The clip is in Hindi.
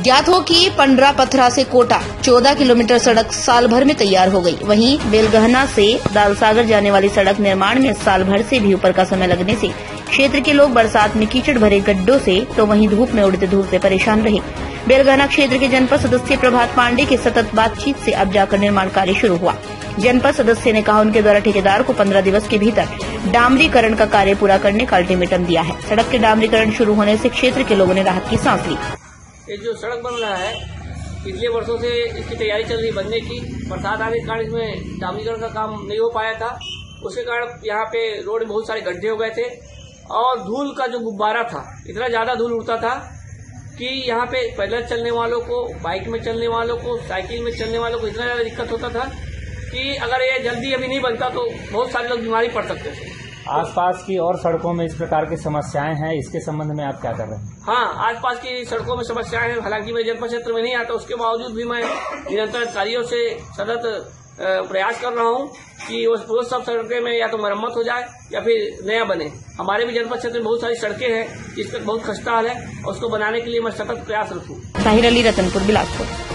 ज्ञात हो कि पंडरा पथरा से कोटा 14 किलोमीटर सड़क साल भर में तैयार हो गई। वहीं बेलगहना से दालसागर जाने वाली सड़क निर्माण में साल भर से भी ऊपर का समय लगने से क्षेत्र के लोग बरसात में कीचड़ भरे गड्ढों से तो वहीं धूप में उड़ते धूप से परेशान रहे। बेलगहना क्षेत्र के जनपद सदस्य प्रभात पांडे के सतत बातचीत से अब जाकर निर्माण कार्य शुरू हुआ। जनपद सदस्य ने कहा उनके द्वारा ठेकेदार को 15 दिवस के भीतर डामरीकरण का कार्य पूरा करने का अल्टीमेटम दिया है। सड़क के डामरीकरण शुरू होने से क्षेत्र के लोगों ने राहत की सांस ली। ये जो सड़क बन रहा है पिछले वर्षों से इसकी तैयारी चल रही बनने की। बरसात आने के कारण इसमें डामरीकरण का काम नहीं हो पाया था। उसके कारण यहाँ पे रोड में बहुत सारे गड्ढे हो गए थे और धूल का जो गुब्बारा था, इतना ज्यादा धूल उड़ता था कि यहाँ पे पैदल चलने वालों को, बाइक में चलने वालों को, साइकिल में चलने वालों को इतना ज्यादा दिक्कत होता था कि अगर ये जल्दी अभी नहीं बनता तो बहुत सारे लोग बीमारी पड़ सकते थे। आसपास की और सड़कों में इस प्रकार की समस्याएं हैं, इसके संबंध में आप क्या कर रहे हैं? हाँ, आसपास की सड़कों में समस्याएं हैं। हालांकि मैं जनपद क्षेत्र में नहीं आता, उसके बावजूद भी मैं निरंतर अधिकारियों से सतत प्रयास कर रहा हूँ कि वो सब सड़कें में या तो मरम्मत हो जाए या फिर नया बने। हमारे भी जनपद क्षेत्र में बहुत सारी सड़कें हैं जिस पर बहुत खस्ता हाल है और उसको बनाने के लिए मैं सतत प्रयास रखूँ। ताहिर अली, रतनपुर, बिलासपुर।